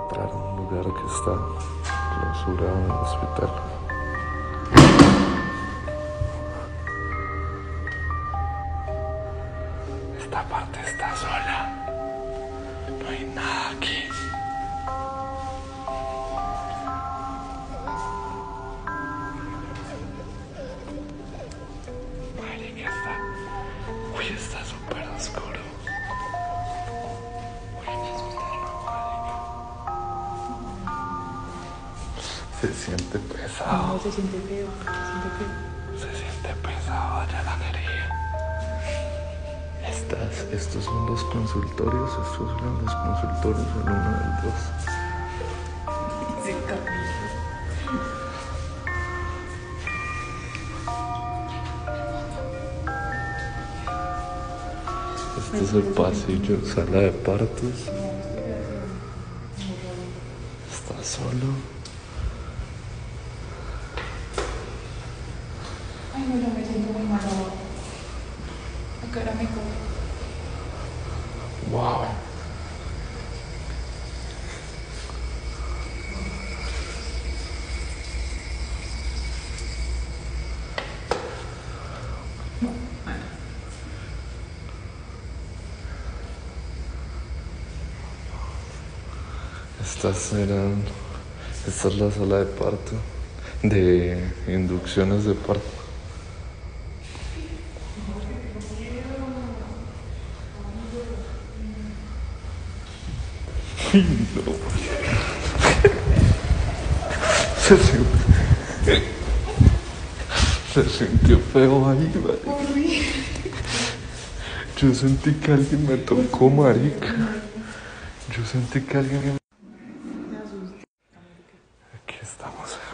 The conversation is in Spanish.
entrar a un lugar que está clausurado en el hospital. Esta parte está sola. No hay nada aquí. Marica, está súper oscuro. Se siente pesado. No, se siente feo, se siente feo. Se siente pesado allá la energía. Estos son los consultorios, estos eran los consultorios, el 1 y el 2. Se camina. Este es el pasillo, sala de partos. Está solo. Ay, no, yo me siento muy mal ahora. La cara me corre. Wow. Esta es la sala de parto, de inducciones de parto. No. Se sintió feo ahí, marica. Yo sentí que alguien me tocó, marica. Yo sentí que alguien me... Aquí estamos.